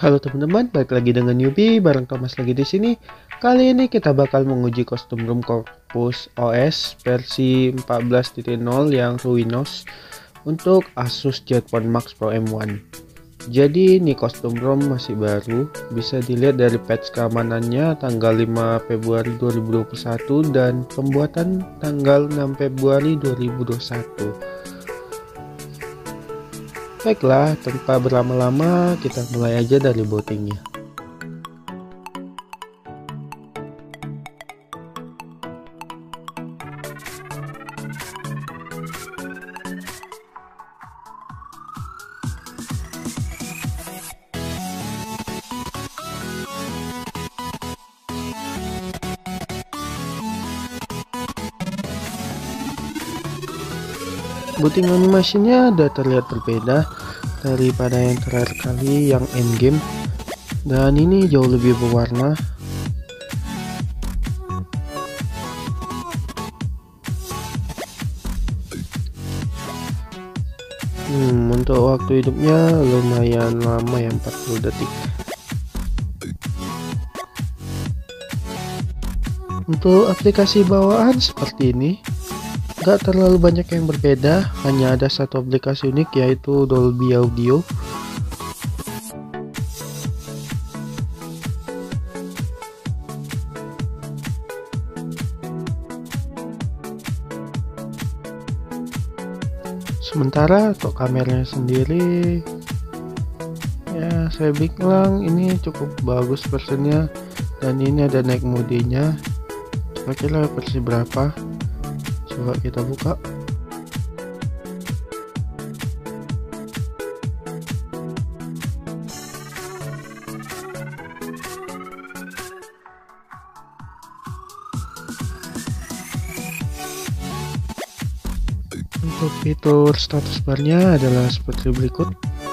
Halo teman-teman, balik lagi dengan Newbie bareng Thomas lagi di sini. Kali ini kita bakal menguji Custom ROM Corpus OS versi 14.0 yang Ruinos untuk Asus Zenfone Max Pro M1. Jadi ini custom ROM masih baru, bisa dilihat dari patch keamanannya tanggal 5 Februari 2021 dan pembuatan tanggal 6 Februari 2021. Baiklah, tanpa berlama-lama kita mulai aja dari bootingnya. Booting animasinya udah terlihat berbeda daripada yang terakhir kali yang endgame, dan ini jauh lebih berwarna. Untuk waktu hidupnya lumayan lama ya, 40 detik. Untuk aplikasi bawaan seperti ini gak terlalu banyak yang berbeda, hanya ada satu aplikasi unik yaitu Dolby Audio. Sementara untuk kameranya sendiri ya saya bilang ini cukup bagus versinya, dan ini ada night mode-nya. Kira-kira versi berapa? Coba kita buka. Untuk fitur status barnya adalah seperti berikut.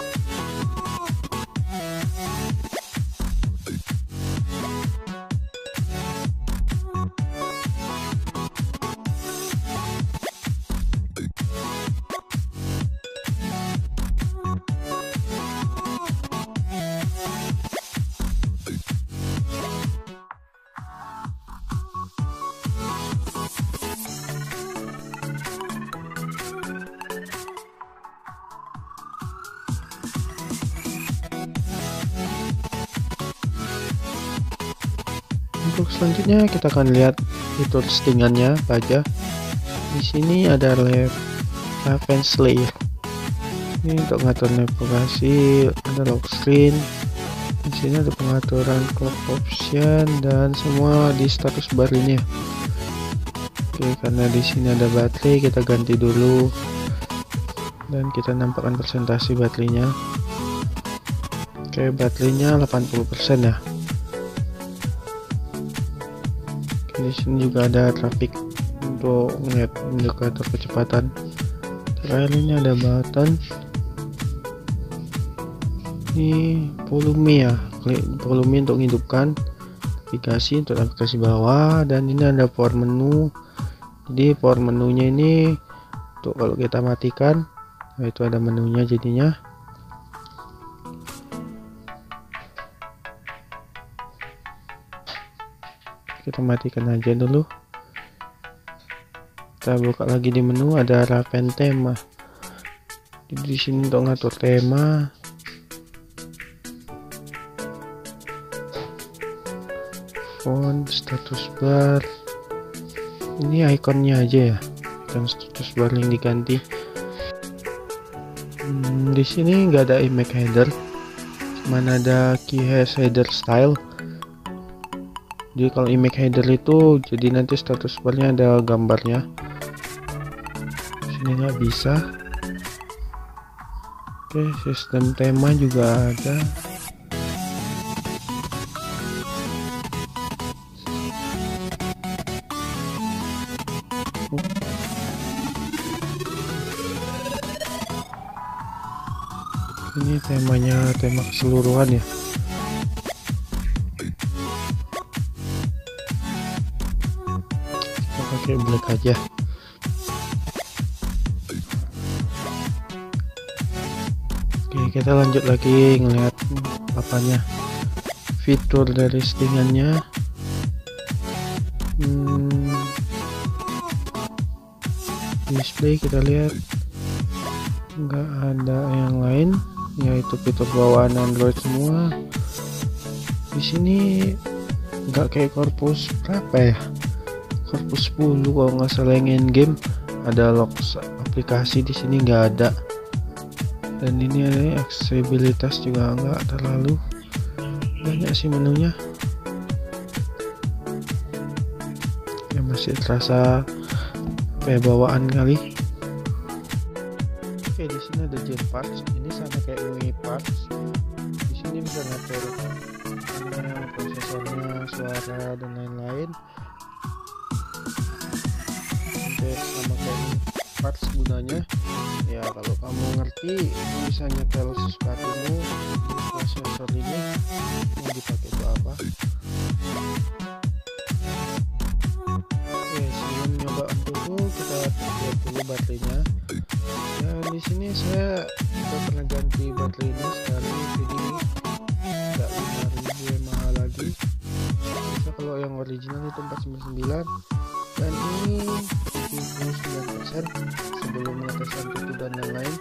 Untuk selanjutnya kita akan lihat fitur settingannya apa aja. Di sini ada Advanced Layer. Ini untuk ngatur navigasi, ada lock screen. Di sini ada pengaturan clock option dan semua di status bar ini ya. Oke, karena di sini ada baterai, kita ganti dulu dan kita nampakkan presentasi baterainya. Oke, baterainya 80% ya. Di sini juga ada traffic untuk melihat indikator kecepatan. Terakhir ini ada button, ini volume ya, klik volume untuk menghidupkan navigasi untuk navigasi bawah, dan ini ada power menu. Jadi power menunya ini untuk kalau kita matikan, nah itu ada menunya jadinya. Kita matikan aja dulu. Kita buka lagi di menu, ada Raven tema. Jadi di sini untuk ngatur tema. Font, status bar. Ini ikonnya aja ya, dan status bar yang diganti. Di sini nggak ada image header, mana ada key header style. Jadi kalau image header itu jadi nanti status barnya ada gambarnya. Sini nggak bisa. Oke, sistem tema juga ada. Ini temanya tema keseluruhan ya. Pakai black aja. Oke, kita lanjut lagi ngeliat apanya fitur dari settingannya. Display kita lihat nggak ada yang lain, yaitu fitur bawaan Android semua. Di sini nggak kayak Corpus berapa ya, Corpus 10 kalau nggak salah yang in game. Ada lock aplikasi di sini nggak ada, dan ini ada aksesibilitas juga nggak terlalu banyak sih menunya ya, masih terasa kayak bawaan kali. Oke, di sini ada Gen Parts, ini sama kayak UI Parts. Di sini bisa ngatur prosesornya, suara dan lain-lain. Oke, sama kayak Parts gunanya ya, kalau kamu ngerti bisa nyetel sesuatumu di prosesor ini mau dipakai itu apa. Oke, sebelum nyoba dulu kita lihat dulu baterainya. Ya, di sini saya udah pernah ganti baterainya sekali, jadi nggak 5.000 yang mahal lagi. Bisa kalau yang original itu 499, dan ini 79% sebelum mengetes antutu dan lain-lain.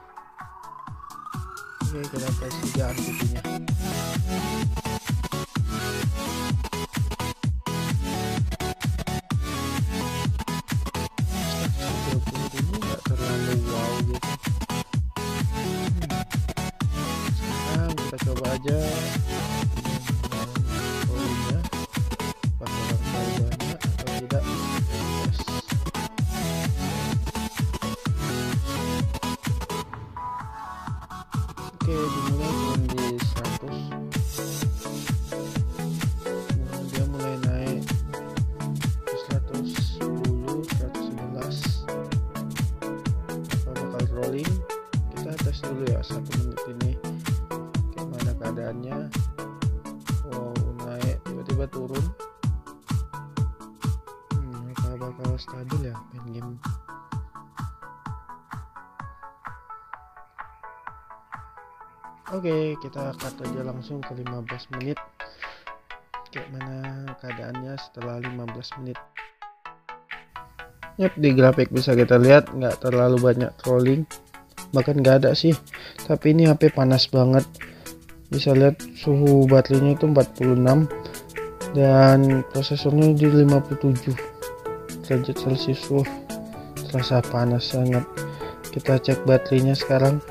Oke, kita tes juga antutunya. Ini nggak terlalu wow gitu. Sekarang kita coba aja volume-nya, apakah terlalu banyak atau tidak. Oke, dimulai turun di 100, kemudian mulai naik ke 110, 111. Apa bakal rolling? Kita tes dulu ya 1 menit ini gimana keadaannya. Wow, naik tiba-tiba turun. Apa bakal stabil ya main game? Oke, kita cut aja langsung ke 15 menit. Kayak mana keadaannya setelah 15 menit. Yap, di grafik bisa kita lihat nggak terlalu banyak trolling, bahkan nggak ada sih. Tapi ini HP panas banget. Bisa lihat suhu baterainya itu 46 dan prosesornya di 57 derajat Celcius. Terasa panas sangat. Kita cek baterainya sekarang.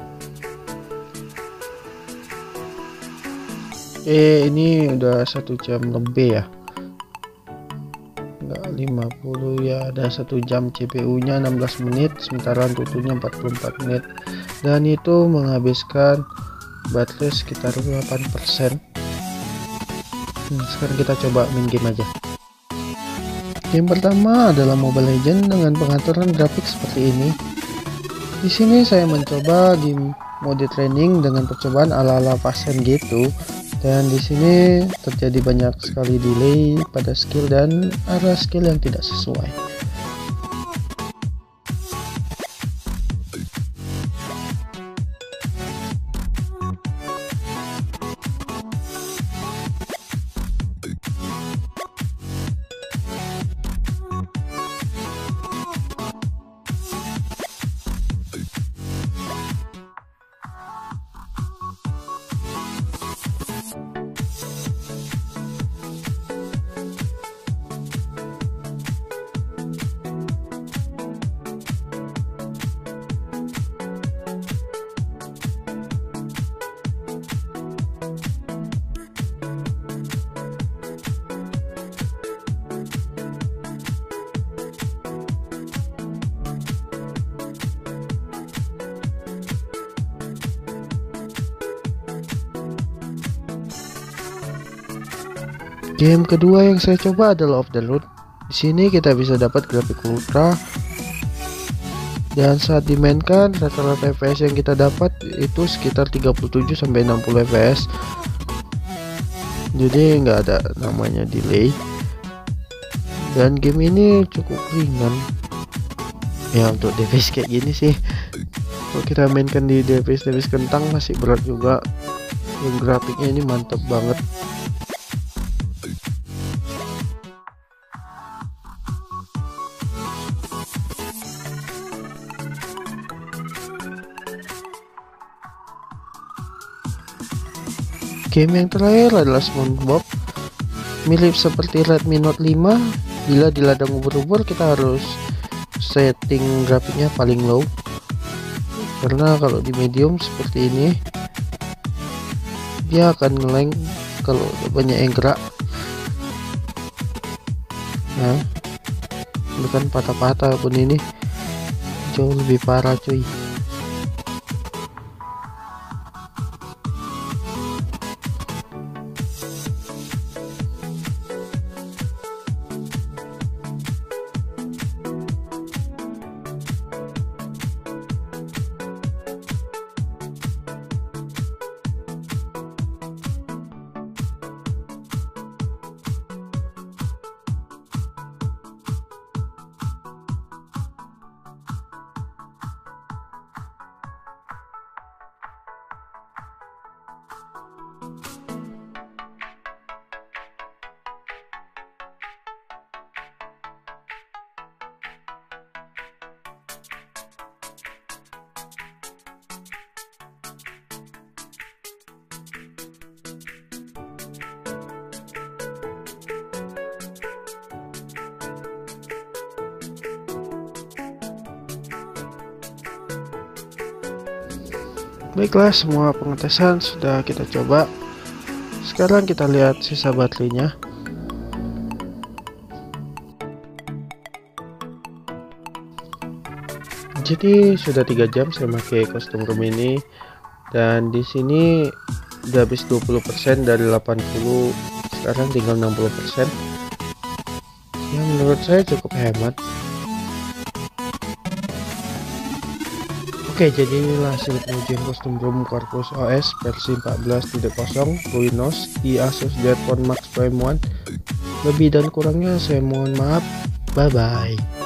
Ini udah 1 jam lebih ya, enggak 50 ya, ada 1 jam. CPU nya 16 menit, sementara antutunya 44 menit, dan itu menghabiskan baterai sekitar 8%. Sekarang kita coba main game aja. Game pertama adalah Mobile Legends dengan pengaturan grafik seperti ini. Di sini saya mencoba di mode training dengan percobaan ala-ala pasien gitu. Dan di sini terjadi banyak sekali delay pada skill dan arah skill yang tidak sesuai. Game kedua yang saya coba adalah Off the Road. Di sini kita bisa dapat grafik ultra, dan saat dimainkan rata-rata FPS yang kita dapat itu sekitar 37 sampai 60 FPS. Jadi nggak ada namanya delay. Dan game ini cukup ringan. Ya untuk device kayak gini sih. Kalau kita mainkan di device kentang masih berat juga. Dan grafiknya ini mantap banget. Game yang terakhir adalah SpongeBob. Mirip seperti Redmi Note 5. Bila di ladang ubur-ubur kita harus setting grafiknya paling low, karena kalau di medium seperti ini dia akan ngelang kalau banyak yang gerak. Nah, bukan patah-patah pun ini jauh lebih parah cuy. Baiklah, semua pengetesan sudah kita coba. Sekarang kita lihat sisa baterainya. Jadi sudah 3 jam saya pakai custom room ini, dan di sini udah habis 20% dari 80, sekarang tinggal 60%. Yang menurut saya cukup hemat. Oke, jadi inilah hasil pengujian custom ROM Corpus OS versi 14.0 Ruinos di Asus Zenfone Max Prime 1. Lebih dan kurangnya saya mohon maaf. Bye bye.